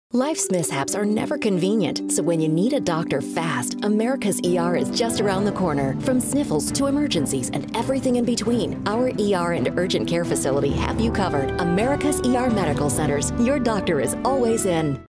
Life's mishaps are never convenient, so when you need a doctor fast, America's ER is just around the corner. From sniffles to emergencies and everything in between, our ER and urgent care facility have you covered. America's ER Medical Centers. Your doctor is always in.